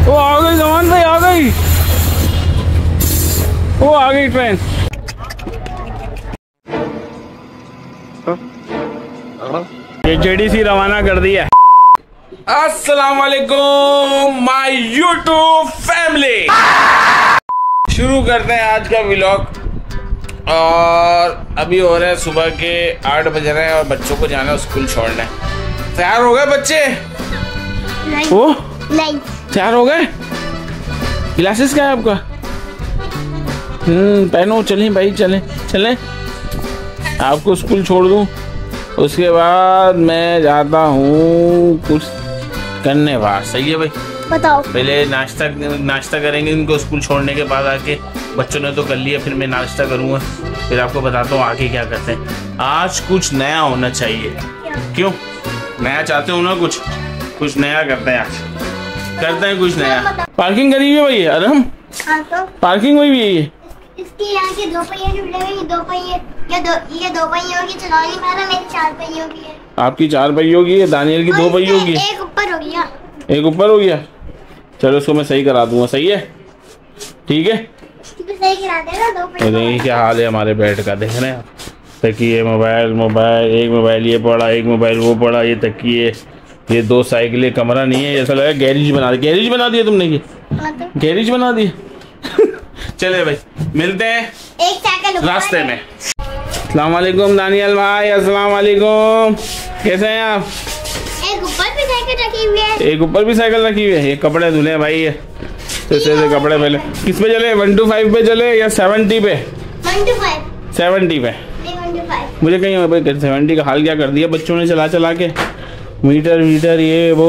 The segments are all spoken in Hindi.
वो आ गई जमान भाई, आ गई, वो आ गई ट्रेन। ये जेडीसी रवाना कर दिया। अस्सलाम वालेकुम माय यूट्यूब फैमिली। शुरू करते हैं आज का व्लॉग। और अभी हो रहे हैं सुबह के 8 बज रहे हैं और बच्चों को जाना है स्कूल छोड़ने। तैयार हो गए बच्चे? नहीं। वो नहीं तैयार हो गए? ग्लासेस क्या है आपका? पहनो, चलें भाई, चलें चलें। आपको स्कूल छोड़ दूं, उसके बाद मैं जाता हूँ कुछ करने बाहर। सही है भाई? बताओ। पहले नाश्ता करेंगे इनको स्कूल छोड़ने के बाद आके। बच्चों ने तो कर लिया, फिर मैं नाश्ता करूँगा, फिर आपको बताता हूँ आगे क्या करते हैं। आज कुछ नया होना चाहिए। क्यों नया चाहते हो ना? कुछ नया करते हैं आज, करते हैं कुछ नया। पार्किंग करी हुई है भाई? अरे हम पार्किंग हुई भी है ये। इसकी यहाँ के 2 पहिए जुड़े हुए, 2 पहिए, ये 2 पहियों की चलानी मारा, मेरी 4 पहियों की है। आपकी 4 पहियों की है, दानियल की 2 पहियों की है। एक ऊपर हो गया, एक ऊपर हो गया। चलो उसको मैं सही करा दूंगा। सही है? ठीक है, सही करा देना। 2 पहिए। तो क्या हाल है हमारे बेड का, देख रहे हैं आप? तकिए, मोबाइल, एक मोबाइल ये पड़ा, एक मोबाइल वो पड़ा, ये तकिए, ये 2 साइकिलें, कमरा नहीं है। ऐसा लगा गैरेज बना दिया। गैरेज बना दिया तुमने? ये गैरेज बना दिया। चले भाई, मिलते हैं एक साइकिल रास्ते में। अस्सलाम वालेकुम दानियल भाई। अस्सलाम वालेकुम, कैसे हैं आप? एक ऊपर भी साइकिल रखी हुई है, एक ऊपर भी साइकिल रखी हुई है। ये कपड़े धुले भाई, ये तो से कपड़े पहले किस पे चले? 1 to 5 पे चले या 70 पे? 1 to 5। 70 पे। 1 to 5 मुझे कहीं भाई 70 का हाल क्या कर दिया बच्चों ने चला चला के। मीटर ये वो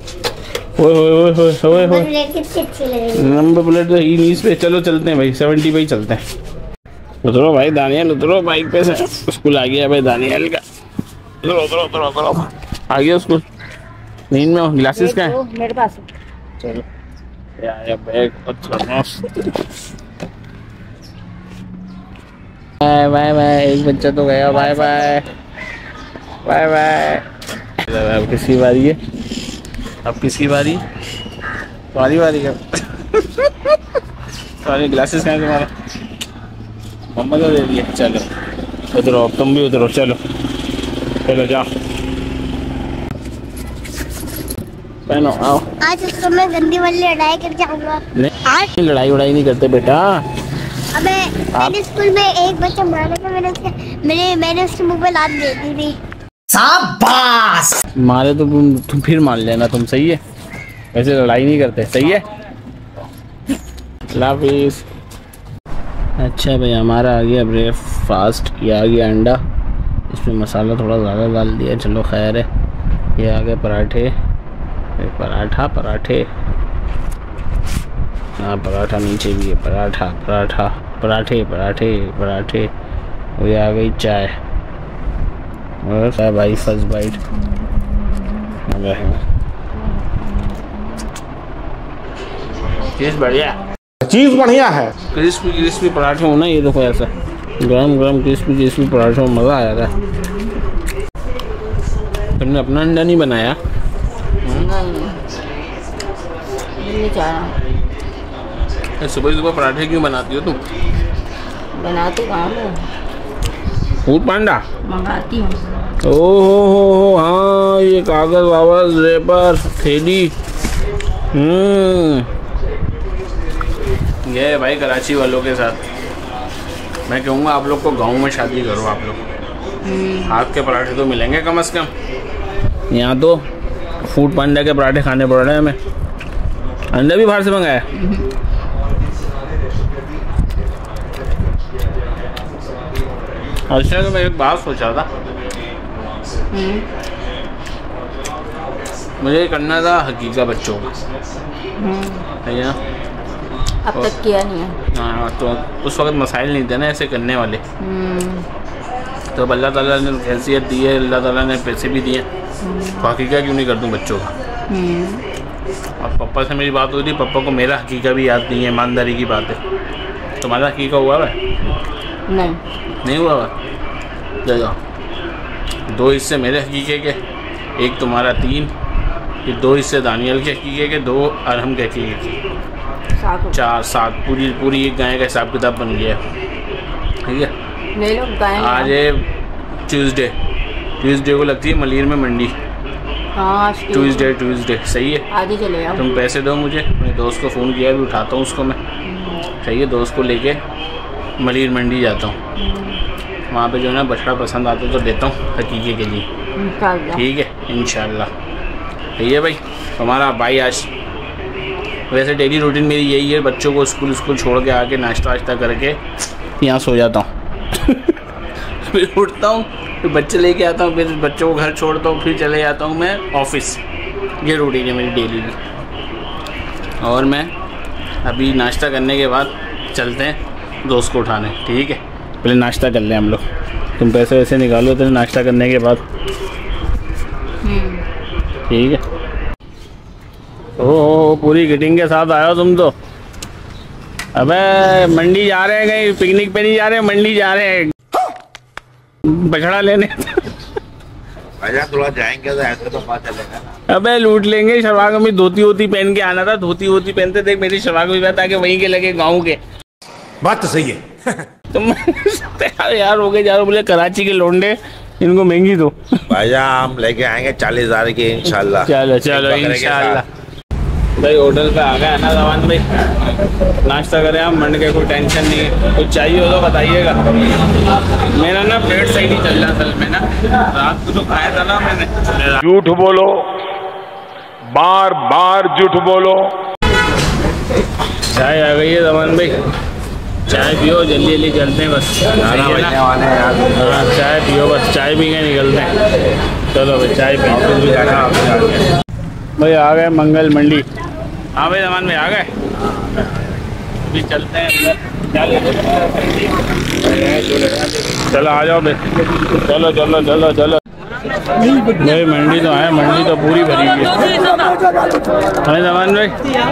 नंबर प्लेट तो इस पे। चलो चलते हैं भाई, 70 पे ही चलते हैं। उतरो भाई दानियल, उतरो बाइक पे से। स्कूल आ गया भाई दानियल का। उतरो उतरो उतरो उतरो, आ गया स्कूल। नींद में हो? ग्लासेस क्या है मेरे पास? चलो यार बैग। बाय बाय बाय, एक बच्चा तो गया। Bye bye bye bye. अब किसकी बारी है? अब किसकी बारी? तुम्हारी बारी का। तुम्हारे ग्लासेस कहाँ है तुम्हारा? मम्मा को दे दिए। चलो उतरो, अब तुम भी उतरो। चलो चलो जाओ, पहनो, आओ। आज उसको मैं गंदी वाली लड़ाई कर जाऊंगा। आज लड़ाई वड़ाई नहीं करते बेटा। अबे मेरे स्कूल में एक बच्चा मारा था, मैंने उसके मुंह पे लात दे दी थी। शाबाश। मारे तो तुम फिर मान लेना तुम। सही है? वैसे लड़ाई नहीं करते। सही है? हाफिज़। अच्छा भाई, हमारा आ गया ब्रेकफास्ट। ये आ गया अंडा, इसमें मसाला थोड़ा ज़्यादा डाल दिया। चलो खैर है। ये आ गए पराठे, पराठे। हाँ पराठा नीचे भी है। पराठे। और ये आ गई चाय। और क्या भाई, फर्स्ट बाइट। चीज़ बढ़िया है। क्रिस्पी पराठे हो ना। ये देखो ऐसा गरम क्रिस्पी पराठे में मज़ा आ जाता है। तुमने अपना अंडा नहीं बनाया? नहीं। सुबह पराठे क्यों बनाती हो तुम? बनाती कहाँ हूँ, फूड पांडा मंगाती हूँ। ओहो हाँ, ये कागज वागज रेपर थैली। ये भाई कराची वालों के साथ मैं कहूँगा आप लोग को गांव में शादी करो। आप लोग हाथ के पराठे तो मिलेंगे कम से कम। यहाँ तो फूड पांडा के पराठे खाने पड़ रहे हैं हमें। अंडा भी बाहर से मंगाया। अच्छा तो मैं एक बात सोचा था, मुझे करना था हकीका बच्चों का। है ना? अब तक किया नहीं है। हाँ तो उस वक्त मसाइल नहीं थे ना ऐसे करने वाले। तो अल्लाह ताला ने हैसियत दी है, अल्लाह ताला ने पैसे भी दिए, तो हकीका क्यों नहीं कर दूँ बच्चों का। अब पापा से मेरी बात हो रही, पापा को मेरा हकीका भी याद नहीं है। ईमानदारी की बात है। तुम्हारा हकीका हुआ है? नहीं हुआ है। ले जाओ, 2 हिस्से मेरे हकीके के, एक तुम्हारा 3 ये 2 हिस्से दानियल के हकीके के, 2 अरहम के हकीके के, 4 7 पूरी एक गाय का हिसाब किताब बन गया है। ठीक है, आज है ट्यूसडे को लगती है मलीर में मंडी। हाँ, ट्यूसडे सही है। आज ही चले आओ। तुम पैसे दो मुझे, मेरे दोस्त को फ़ोन किया, भी उठाता हूँ उसको मैं। सही है, दोस्त को लेके मलीर मंडी जाता हूँ, वहाँ पे जो है ना बछड़ा पसंद आता तो देता हूँ हकीके के लिए। ठीक है, इंशाल्लाह। सही है भाई, हमारा भाई आज वैसे डेली रूटीन मेरी यही है, बच्चों को स्कूल छोड़ के आके नाश्ता वाश्ता करके यहाँ सो जाता हूँ। फिर उठता हूँ, फिर बच्चे लेके आता हूँ, फिर बच्चों को घर छोड़ता हूँ, फिर चले जाता हूँ मैं ऑफिस। ये रूटीन है मेरी डेली की। और मैं अभी नाश्ता करने के बाद चलते हैं दोस्त को उठाने। ठीक है, पहले नाश्ता कर लें हम लोग। तुम पैसे वैसे निकालो तो नाश्ता करने के बाद। ठीक है। ओह, पूरी किटिंग के साथ आया तुम तो। अबे मंडी जा रहे हैं, कहीं पिकनिक पे नहीं जा रहे, मंडी जा रहे हैं बछड़ा लेने। थोड़ा जाएंगे तो ऐसे तो पता चलेगा ना। अबे लूट लेंगे। शलवार कमीज धोती वोती पहन के आना था, धोती पहनते थे। मेरी शलवार कमीज बता के वहीं के लगे गाँव के। बात तो सही है। तुम यार हो गए जा रहे, बोले कराची के लोंडे, इनको महंगी दो। भाईजान हम लेके आएंगे 40,000 की इंशाल्लाह। चलो इंशाल्लाह। भाई होटल पे आ गए ना जमान भाई, नाश्ता करें हम, मंड के, कोई टेंशन नहीं है। कुछ चाहिए हो तो बताइएगा। मेरा ना पेट सही नहीं चल रहा असल में ना, रात को तो खाया था ना मैंने। झूठ बोलो, बार झूठ बोलो। चाय आ गई है जमान भाई, चाय पियो, जल्दी चलते हैं बस। हाँ चाय पियो बस, चाय पी के निकलते हैं। चलो भाई चाय पी। भाई आ गए मंगल मंडी। हाँ भाई जमान भाई आ गए, अभी चलते हैं। चलो आ जाओ भाई, चलो। भाई मंडी तो है, मंडी तो पूरी भरी हुई है। हाँ जमान भाई,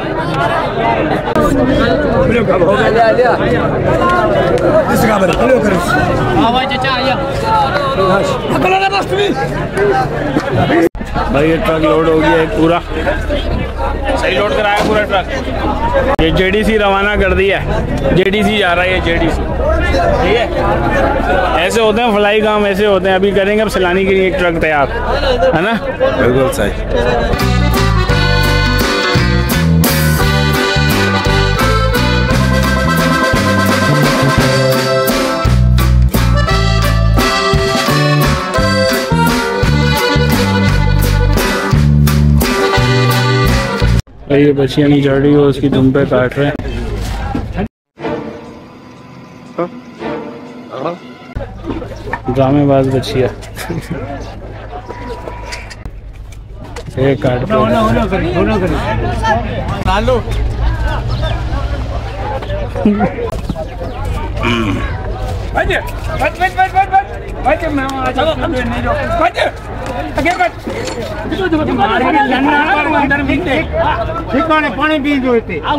भाई ये ट्रक लोड हो गया है पूरा, सही लोड कराया पूरा ट्रक। ये जेडीसी रवाना कर दिया है, जेडीसी जा रहा है ये जेडीसी। ठीक है, ऐसे होते हैं फ्लाई काम, ऐसे होते हैं। अभी करेंगे अब सैलानी के लिए एक ट्रक तैयार, है ना? बिल्कुल सही। ये बच्चियाँ नहीं चढ़ रही हो, उसकी दुम पे काट रहे हैं। ड्रामेबाज बच्चियाँ एक काट पानी पी जो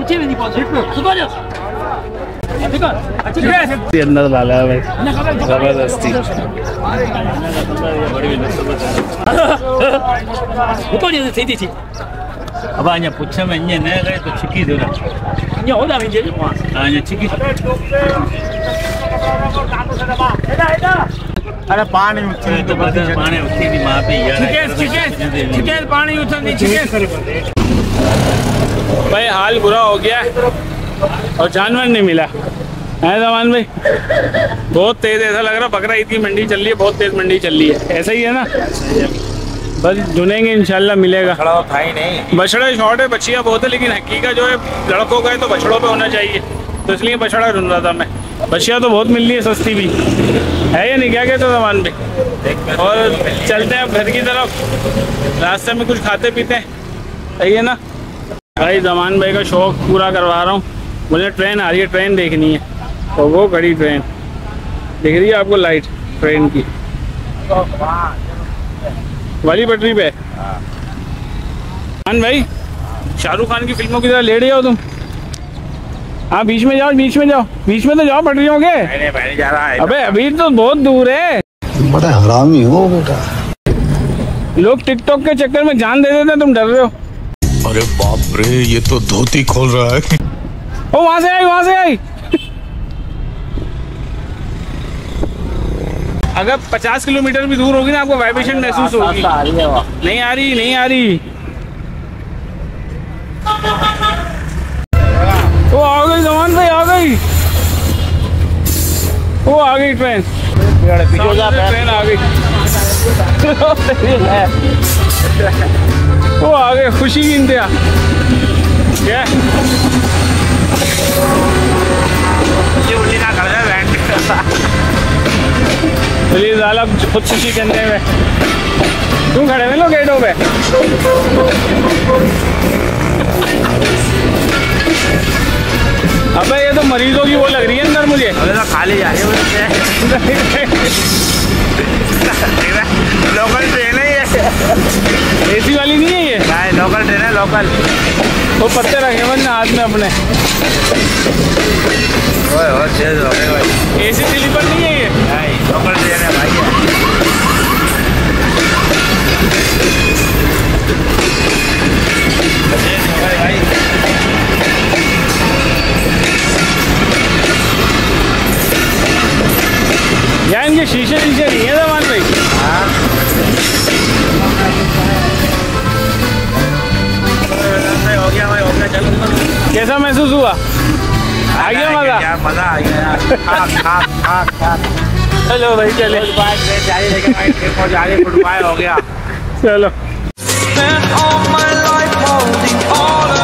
अंदर डाला है भाई, जबरदस्ती। अब आया पूछा मैं ये नहीं गए तो चिकी दो ना, ये होता है मुझे आया चिकी। अरे पानी उछल तो बस पानी उछली थी वहाँ पे यार। चिकेन पानी उछल चिकेन। भाई हाल बुरा हो गया और जानवर नहीं मिला है जमान भाई। बहुत तेज, ऐसा लग रहा बकरा ईद की मंडी चल रही है, बहुत तेज मंडी चल रही है। ऐसा ही है ना, बस ढूंढेंगे इंशाल्लाह मिलेगा। था ही नहीं, बछड़े शॉर्ट है, बच्चियाँ बहुत है, लेकिन हकीका जो है लड़कों का है तो बछड़ों पे होना चाहिए, तो इसलिए बछड़ा ढूंढ रहा था मैं। बच्चियाँ तो बहुत मिल रही है, सस्ती भी है या नहीं, क्या कहते हो जमान भाई? और चलते हैं अब घर की तरफ, रास्ते में कुछ खाते पीते हैं, सही है ना? भाई जमान भाई का शौक पूरा करवा रहा हूँ। मुझे ट्रेन आ रही है, ट्रेन देखनी है, तो वो खड़ी ट्रेन दिख रही है आपको, लाइट ट्रेन की वाली पटरी पे। हाँ भाई, शाहरुख खान की फिल्मों की तरह ले रहे हो तुम? हाँ बीच में जाओ, बीच में तो जाओ पटरियों के। जा रहा है। अबे अभी तो बहुत दूर है। बड़ा हरामी हो बेटा। लोग टिकटॉक के चक्कर में जान दे देते हैं, तुम डर रहे हो। अरे बाप रे, ये तो धोती खोल रहा है। ओ वहां से आई, वहां से आई। अगर 50 किलोमीटर भी दूर होगी ना, आपको वाइब्रेशन महसूस होगी। नहीं आ रही, नहीं आ रही। वो आ गई जमान भाई, आ गई। वो आ गई ट्रेन, ट्रेन आ गई। वो आ गए, खुशी की इंतहा। क्या चलिए ज़ाला खुद खुशी करने में तुम खड़े हुए लो गेटों पे। अबे ये तो मरीजों की वो लग रही है अंदर मुझे। अबे तो खाली जा रही है। लोकल ट्रेन है ये, एसी वाली नहीं है ये। नहीं, लोकल ट्रेन है, लोकल। वो पत्ते रखे वरना हाथ में अपने। एसी स्लीपर नहीं है ये। नहीं, लोकल ट्रेन है भाई। यार इनके शीशे नहीं है जमान भाई। हो गया भाई, हो गया। चलो, कैसा महसूस हुआ? आ गया मजा? मजा आ गया यार। चलो भाई चले। गुड बाय, हो गया। चलो।